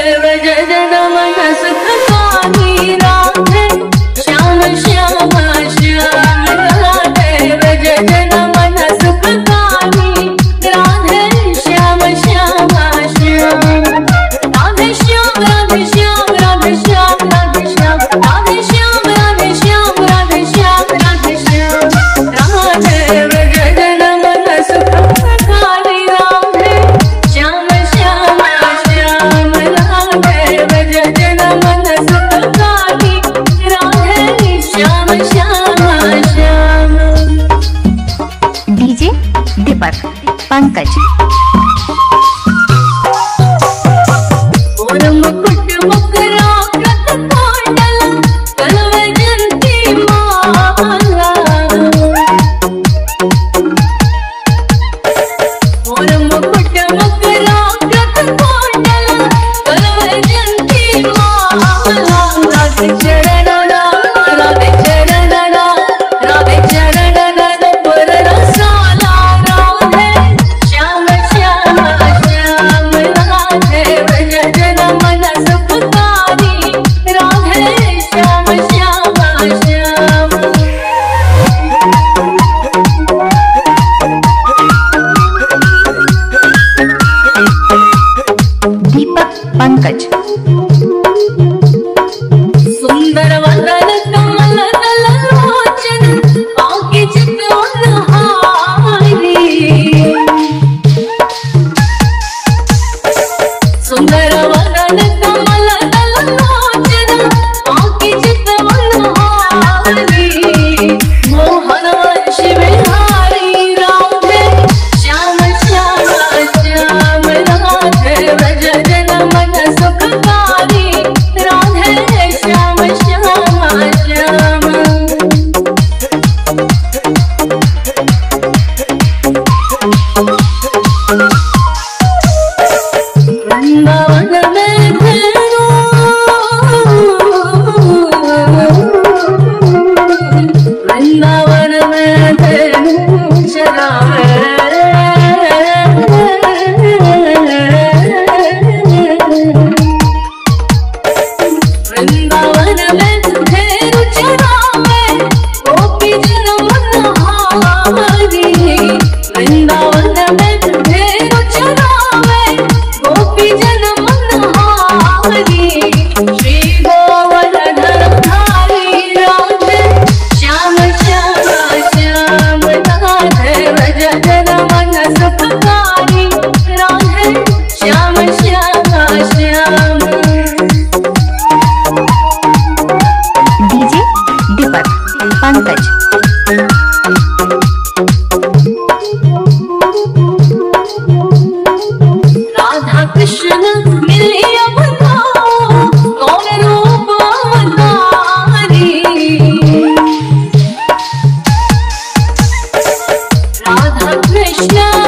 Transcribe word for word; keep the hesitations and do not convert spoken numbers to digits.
व्रज जन मन सुखकारी राधे श्याम श्याम श्याम राधे व्रज जन मन सुखकारी राधे श्याम श्याम श्याम राधे श्याम राधे श्याम राधे श्याम राधे श्याम राधे श्याम राधे श्याम राधे श्याम राधे श्याम राधे व्रज जन मन सुखकारी राधे श्याम श्याम श्याम राधे व्रज जन मन सुखकारी राधे श्याम श्याम श्याम। डीजे दीपक पंकज। और मुकुट मुकरा कृत कोंडल कलवजंती माला और मुकुट मुकरा कृत कोंडल कलवजंती माला राधे चरण राधे चरण राधे चरण पर रसाला राधे श्याम श्याम श्याम राधे व्रज जन मन सुखकारी राधे श्याम श्याम श्याम। दीपक पंकज। सुंदर वदन कमल दल लोचन आँखें चितवन हारी सुंदर वदन कमल दल लोचन आँखें चितवन हारी मोहन वंश विहारी राधे श्याम श्याम श्याम राधे व्रज जन मन सुखकारी राधे श्याम श्याम श्याम। वृंदावन में धेनु वृंदावन में धेनु चरावे वृंदावन में धेनु चरावे गोपी जन मनहारी वृंदावन में धेनु चरावे गोपी जन मनहारी श्री गोवर्धन धारी राधे श्याम श्याम श्याम राधे व्रज जन मन सुखकारी राधे श्याम श्याम श्याम। डीजे दीपक पंकज। राधा कृष्ण मिले अवतारो कौन रूप अवतारी राधा कृष्ण